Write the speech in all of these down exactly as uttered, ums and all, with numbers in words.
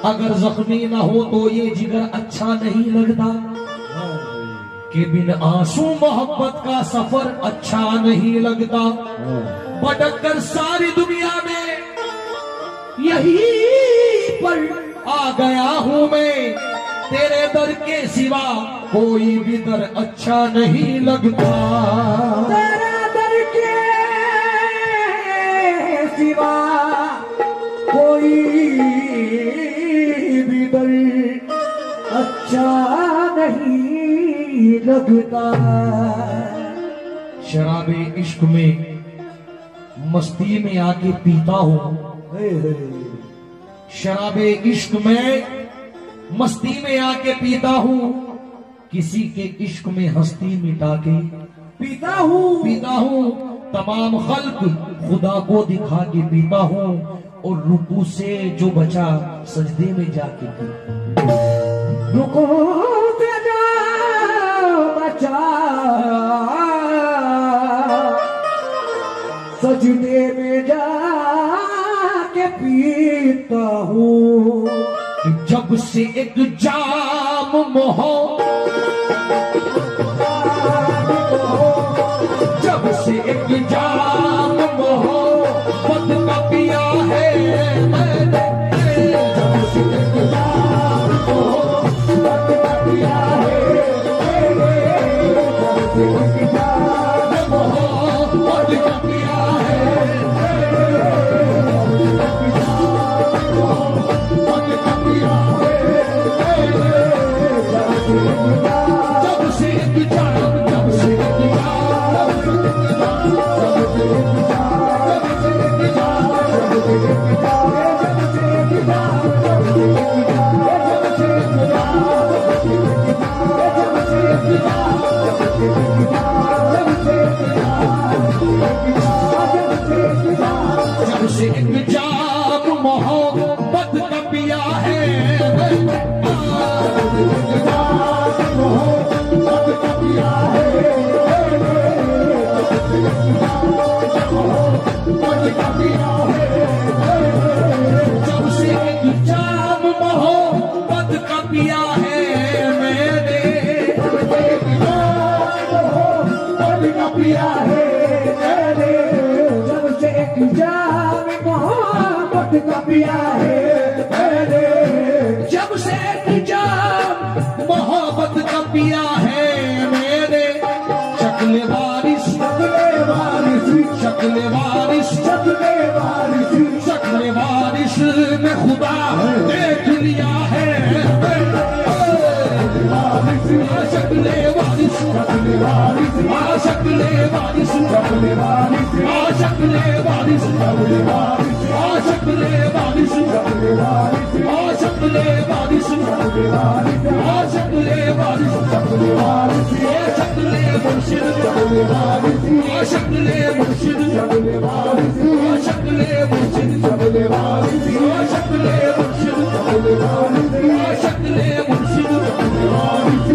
अगर जख्मी ना हो तो ये जिगर अच्छा नहीं लगता, कि बिन आंसू मोहब्बत का सफर अच्छा नहीं लगता। भटक कर सारी दुनिया में यही पर आ गया हूं मैं, तेरे दर के सिवा कोई भी दर अच्छा नहीं लगता। तेरे दर के सिवा कोई भी दर अच्छा नहीं लगता। शराबे इश्क में मस्ती में आके पीता हूं, शराबे इश्क में मस्ती में आके पीता हूँ, किसी के इश्क में हस्ती मिटा के पीता हूँ पीता हूँ, तमाम खल्क खुदा को दिखा के पीता हूँ, और रुकू से जो बचा सजदे में जाके पीता। रुकू से जो बचा सजदे में जाके पीता हूँ। जब से एक जाम मोहो, जब से एक जाम मोहो पद का पिया है मैंने, जब से एक जाम मोहो पद का पिया है मैंने, जब से एक जाम मोहो पद का पिया है जब से एक जाम, जब से एक जाम, जब से एक जाम, जब से एक जाम, जब से एक जाम, जब से एक जाम, जब से एक जाम, जब से एक जाम, जब से एक जाम, जब से एक जाम, जब से एक जाम, जब से एक जाम मोहब्बत का पिया है जब से एक जाम मोहब्बत का पिया है मैंने, मोहब्बत का पिया है मैंने, जब से एक जाम मोहब्बत का पिया है मैंने, जब से एक जाम मोहब्बत का पिया है मेरे। शक्ल वारिस, शक्ले वारिस, शक्ल वारिस, शक्ले वारिस, शक्ल वारिस में खुदा देख लिया है। शक्ले वारिस, शक्ले वारिस, शक्ले वारिस, शक्ले वारिस, शक्ले वारिस, शक्ले वारिस, शक्ले वारिस, शक्ले वारिस, शक्ले वारिस, शक्ले वारिस, शक्ले वारिस, शक्ले वारिस, शक्ले मुर्शिद, शक्ले वारिस, शक्ले मुर्शिद, शक्ले वारिस, शक्ले मुर्शिद, शक्ले वारिस, शक्ले मुर्शिद, शक्ले वारिस, शक्ले मुर्शिद, शक्ले वारिस,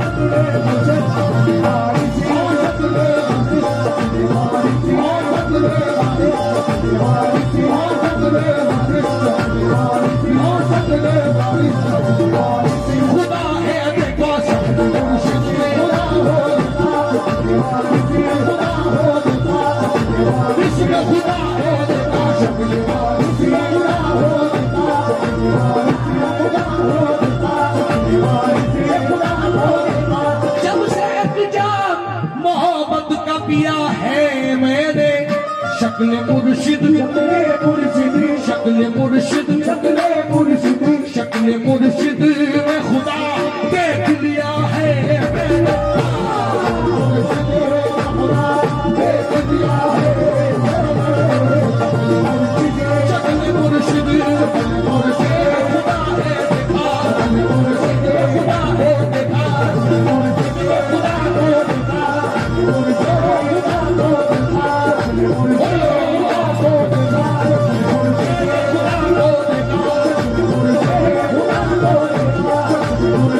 खुदा है देखो सब इसमें खुदा है देखो जब से एक जाम मोहब्बत का पिया है मैंने। शक्ल मुर्शिद, शक्ले मुर्शिद, शक्ल मुर्शिद, शक्ले मुर्शिद, शक्ल मुर्शिद में खुदा देख लिया है मैंने। देख लिया है शक्ल मुर्शिद, मुर्शिद खुदा है देखा, मुर्शिद खुदा है देखा, खुदा को देखा, खुदा को देखा, खुदा को देखा,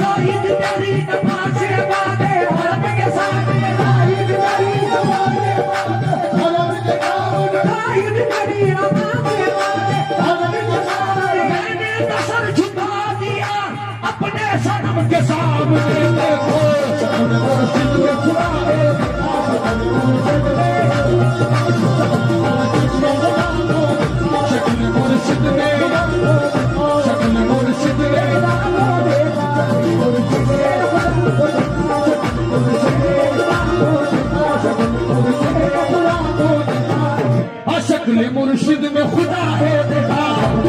ईद तेरी नमाज़े वादे हरम के सामने ईद तेरी नमाज़े वादे हरम के सामने ईद तेरी नमाज़े वादे हरम के सामने मैंने नसर झुका दिया अपने सनम के सामने देखो शक्ल मुर्शिद में खुदा है शक्ल मुर्शिद में शक्ल मुर्शिद में शक्ल मुर्शिद में खुदा है देखा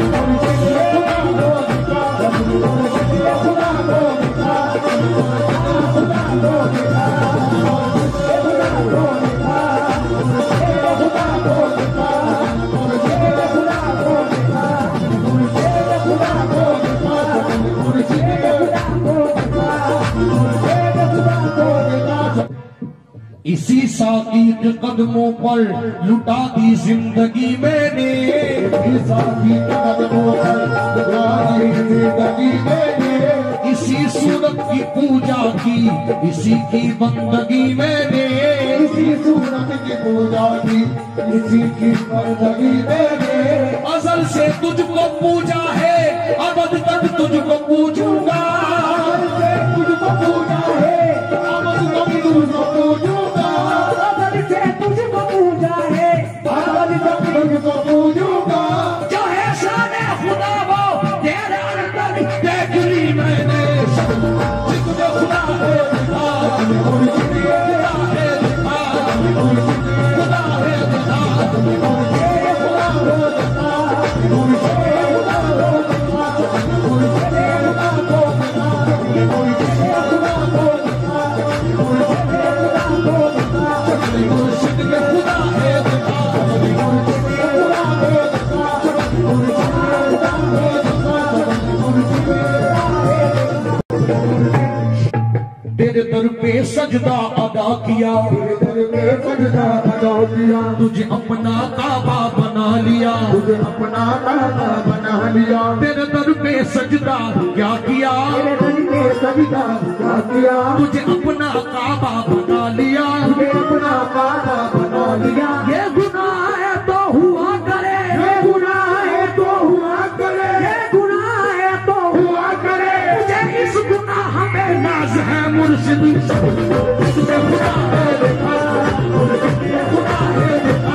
इसी साकी के कदमों पर लुटा दी जिंदगी मैंने इसी साकी के कदमों पर लुटा दी जिंदगी मैंने इसी सूरत की पूजा की इसी की बंदगी मैंने इसी सूरत की पूजा की इसी की बंदगी मैंने अज़ल से तुझको पूजा है अबद तक तुझको पूजूंगा अज़ल से तुझको पूजा है अबद तक तुझको पूजूंगा तुझको पूजा है तुझको पूजूंगा जो है शान खुदा वो तेरे अंदर देख ली मैंने जिसने खुदा है खुदा है खुदा है तेरे दर पे सजदा अदा किया तेरे दर पे सजदा अदा किया तुझे अपना काबा बना लिया तुझे अपना काबा बना लिया तेरे दर पे सजदा क्या किया तेरे दर पे सजदा क्या किया तुझे अपना काबा बना लिया तुझे अपना काबा बना लिया ये गुनाह है तो हुआ करे ये गुनाह है तो हुआ करे ये गुनाह है तो हुआ करे मुझे इस गुनाह में नाज है मुर्शिद खुदा है देखा खुदा है देखा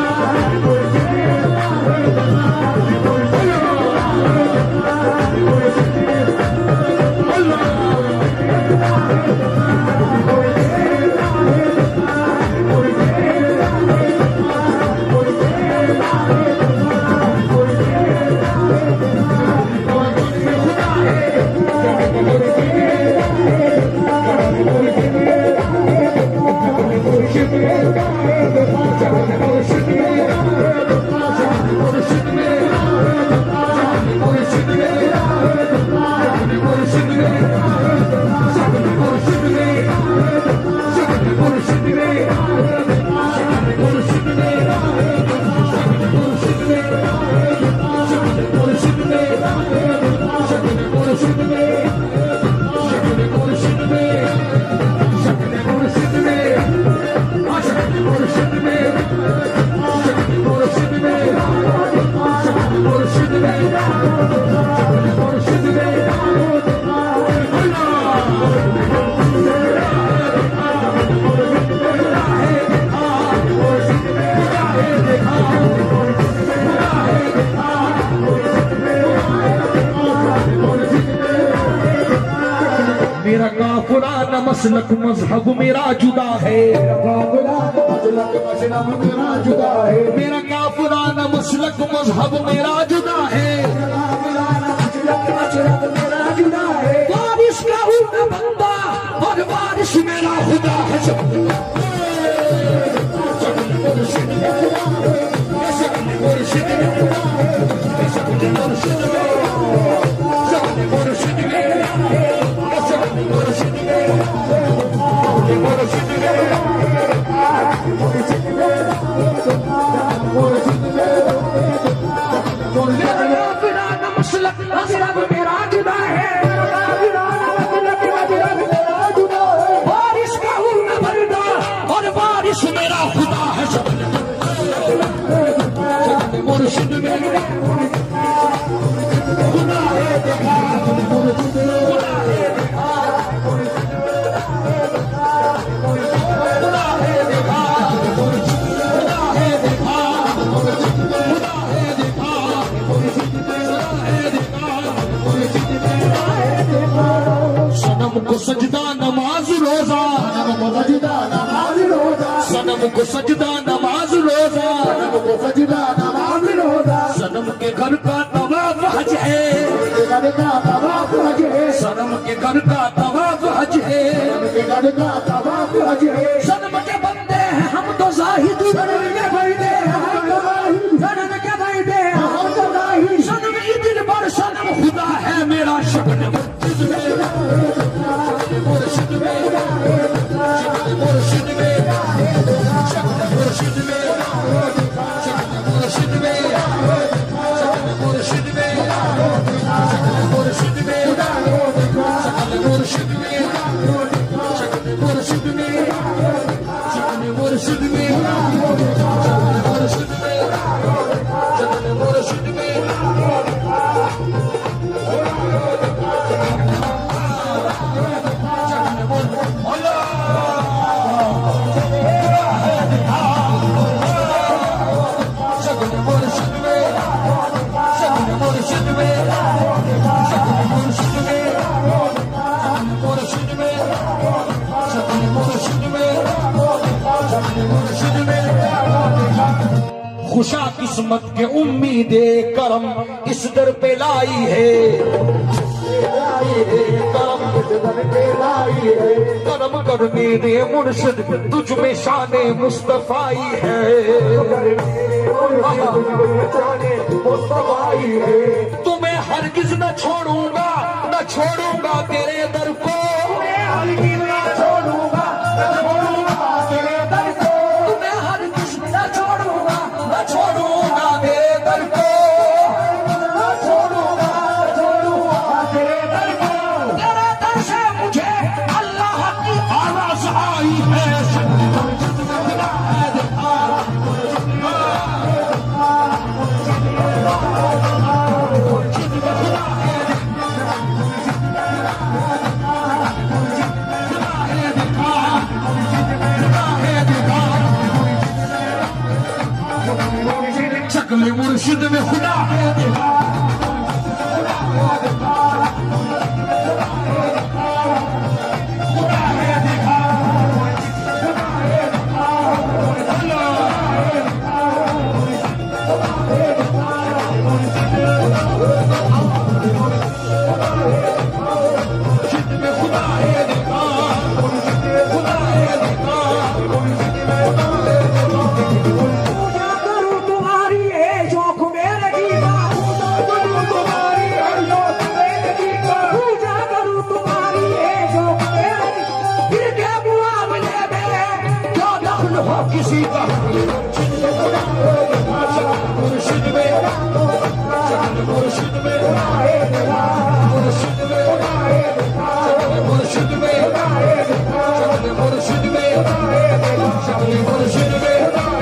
मेरा काफिला न मसलक मजहब मेरा जुदा है मेरा जुदा है मेरा काफिला न मसलक मजहब मेरा जुदा है मेरा जुदा है बारिश का हूँ मैं बंदा और बारिश मेरा खुदा है मेरा जुदा है को सजदा नमाज रोजा, सनम को सजदा नमाज रोजा, सनम को सजदा नमाज रोजा, सनम को सजदा नमाज रोजा, सनम के घर का तवाफ हज है, घर का तवाफ हज है, सनम के घर का तवाफ हज है, घर का तवाफ हज है। सनम के बंदे हैं हम तो जाहिद, सनम के बंदे हैं हम तो जाहिद, सनम के बंदे हैं हम तो जाहिद, सनम की दिल पर सनम खुदा है मेरा शक्ल मुर्शिद में, शक्ल मुर्शिद में, शक्ल मुर्शिद में, शक्ल मुर्शिद में, शक्ल मुर्शिद में, शक्ल मुर्शिद में, शक्ल मुर्शिद में, शक्ल मुर्शिद में, शक्ल मुर्शिद में, शक्ल मुर्शिद में, शक्ल मुर्शिद में, खुशा किस्मत के उम्मीदे करम इस दर पे लाई है, करम करम करने दे मुर्शिद तुझ में शाने मुस्तफाई है, तुम्हें हरगिज न छोड़ूंगा न छोड़ूंगा तेरे दर को, हरगिज न छोड़ूंगा न छोड़ूंगा तेरे दर को, तुम्हें हरगिज न छोड़ूंगा न छोड़ूंगा तेरे दर को, न छोड़ूंगा न छोड़ूंगा तेरे दर को, तेरे दर से मुझे अल्लाह की आवाज आई है, शक्ल मुर्शिद में खुदा है देखा, खुदा है देखा, मुर्शिद में खुदा है देखा, खुदा है देखा, पूजा करूं तुम्हारी है जोख मेरे की बात, तुम्हारी है जोख मेरे की बात, पूजा करूं तुम्हारी है जोख मेरे की, फिर के मुआमले में जो दखल हो किसी का, मुर्शिद में मुर्शिद में मुर्शिद में मुर्शिद में मुर्शिद में मुर्शिद में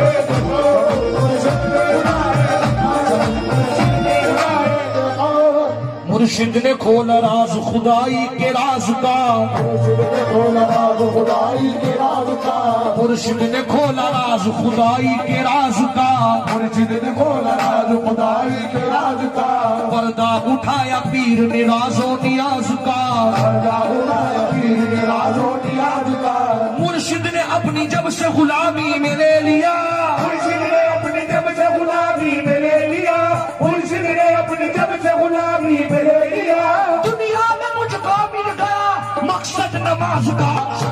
मुर्शिद ने खोला राज खुदाई के राज का, मुर्शिद ने खोला राज खुदाई के राज का, मुर्शिद ने खोला राज खुदाई के राज का, मुर्शिद ने खोला राज खुदाई के राज का, पर्दा उठाया पीर ने राजो नियाज का, पर्दा उठाया पीर ने राजो नियाज का, मुर्शिद ने अपनी जब से गुलामी में ले लिया, मुर्शिद ने अपनी जब से गुलामी में ले लिया, मुर्शिद ने अपनी जब से गुलामी में ले लिया, दुनिया में मुझको मिल गया मकसद नमाज का,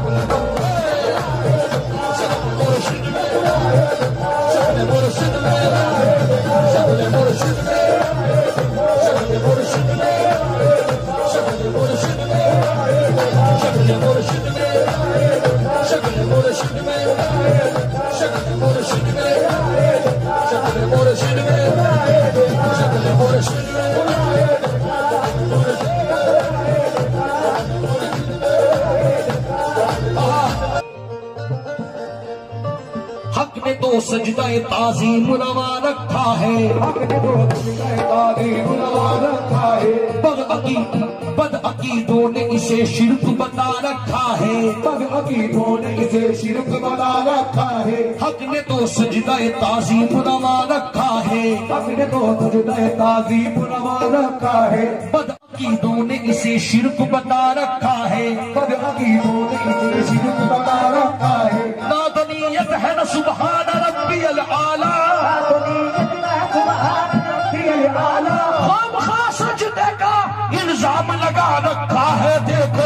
मुर्शिद में मुर्शिद में मुर्शिद में मुर्शिद में शक्ल मुर्शिद में शक्ल मुर्शिद में शक्ल मुर्शिद में शक्ल मुर्शिद में शक्ल मुर्शिद में शक्ल मुर्शिद में हक ने तो सजदाए ताजीम रवा रखा है, हक ने तो सजदाए ताजीम रवा रखा है, बद अकीद बद अकीदों ने इसे शिरक बता रखा है, बद अकीदों ने इसे शिरक बता रखा है, हक ने तो सजदाए ताजीम रवा रखा है, हक ने तो सजदाए ताजीम रवा रखा है, बद अकीदों ने इसे शिरक बता रखा है, की बोली थी सिर्फ बता रखा है। नादनीयत है न सुबहान रब्बियल आला, हम खास सजदे का इल्जाम लगा रखा है। देखो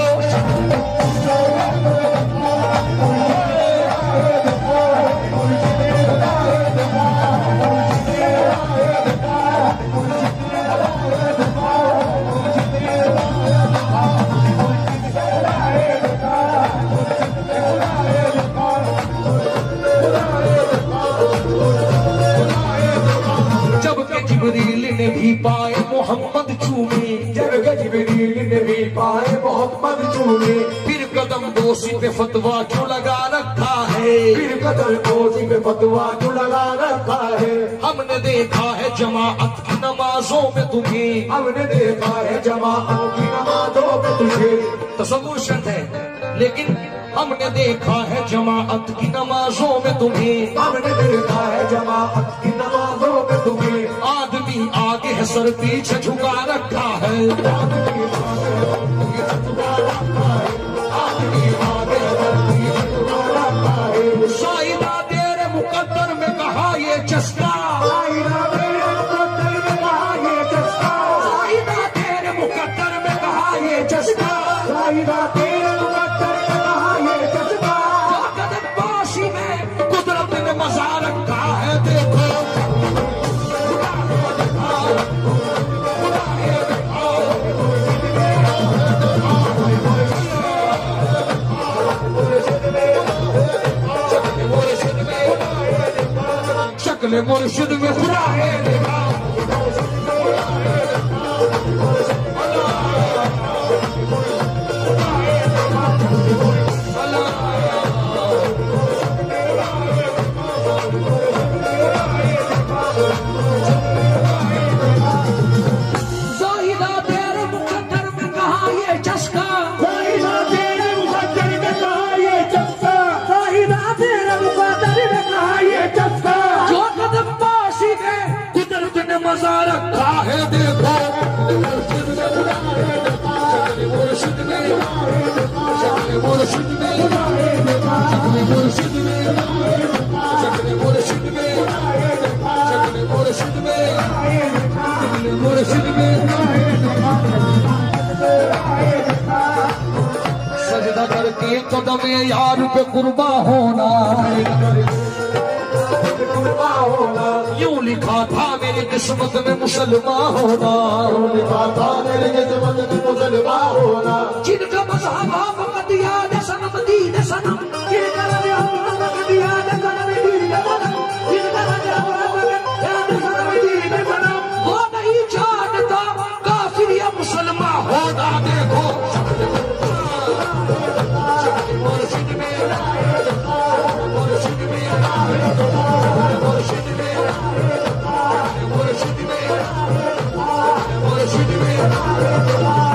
जिब्रील ने भी पाए मोहम्मद चूमे, जब जिब्रील ने भी पाए मोहम्मद चूमे, फिर कदम दोषी पे फतवा क्यों लगा रखा है, फिर कदम दोषी पे फतवा क्यों लगा रखा है। हमने देखा है जमाअत की नमाजों में तुम्हें, हमने देखा है जमाअत की नमाजों में तुझे। तसव्वुर शर्त है, लेकिन हमने देखा है जमाअत की नमाजों में तुम्हें, हमने देखा है जमाअत की नमाजों में तुम्हें। आदमी आगे है सर पीछे झुका रखा है, आदमी आगे है झुका रखा है, आदमी आगे है झुका रखा है। साइदा तेरे मुकद्दर में कहा ये चस्का, साइदा तेरे मुकद्दर में कहा ये चस्का, साइदा तेरे मुकद्दर में कहा ये चस्का, साइदा तेरे मुकद्दर में कहा ये चस्का। कदमबाशी में कुदरत ने मजा रखा है। देखो शक्ल मुर्शिद में खुदा है देखा, ज़ाहिदा तेरे मुकद्दर में कहा ये चस्का, ज़ाहिदा तेरे मुकद्दर में कहा ये चस्का, ज़ाहिदा तेरे मुकद्दर में कहा ये चस्का। जो कदमबाशी में कुदरत ने मजा रखा है। देखो मुर्शिद में, शक्ल मुर्शिद में, शक्ल मुर्शिद में, शक्ल मुर्शिद में, शक्ल मुर्शिद में, शक्ल मुर्शिद में। सजदा करके कदम यार पे कुर्बा होना, यूं लिखा था मेरी किस्मत में मुसलमान होना, यूं लिखा था मेरी किस्मत में मुसलमान होना। जिनका मज़हब फकत याद सनम दीन सनम, जिनका मज़हब फकत याद सनम दीन सनम, जिनका मज़हब फकत याद सनम दीन सनम, वो नहीं जानता काफिर या मुसलमान होना। देखो मुर्शिद में, मुर्शिद में, मुर्शिद में, मुर्शिद में, मुर्शिद में,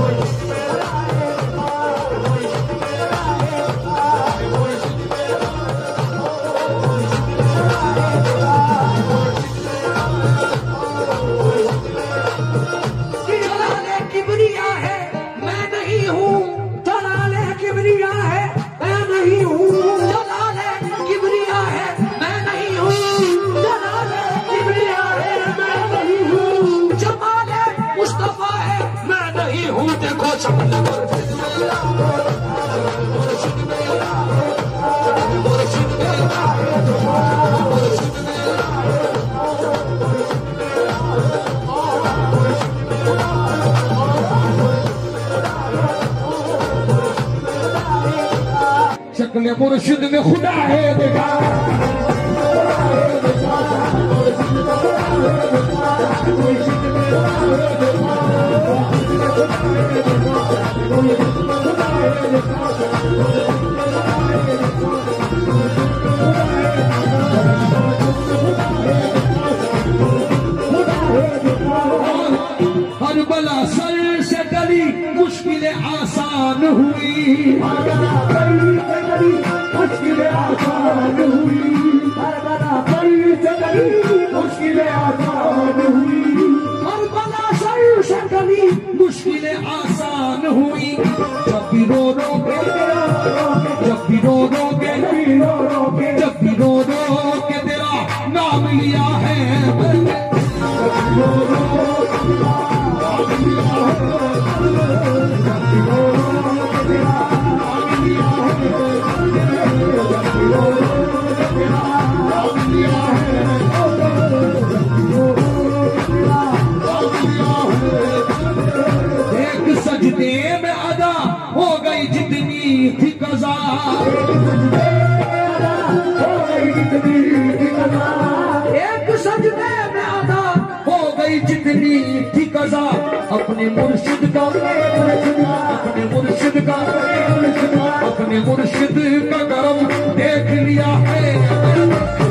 जलाले किबरिया है मैं नहीं हूँ, जलाले किबरिया है मैं नहीं हूँ, जलाले किबरिया है मैं नहीं हूँ, जलाले किबरिया है मैं नहीं हूँ, जमाले मुस्तफा है मैं नहीं हूँ। देखो शक्ल मुर्शिद में, मुर्शिद में, मुर्शिद में, मुर्शिद में, शक्ल मुर्शिद में खुदा है देखा, हर बला सर से डली मुश्किलें आसान हुई, हर बला सर से डली मुश्किलें आसान हुई, हर बला सर से डली मुश्किलें आसान हुई, हर बला सर से चली मुश्किलें आसान हुई। जब भी रो रो के जब भी रो रो के जब भी रो रो के तेरा नाम लिया है मैंने। एक सजदे में अदा हो गई जितनी थी कज़ा। एक सजदे में अदा हो गई जितनी थी कज़ा। अपने मुर्शिद का अपने मुर्शिद का अपने मुर्शिद का करम देख लिया है।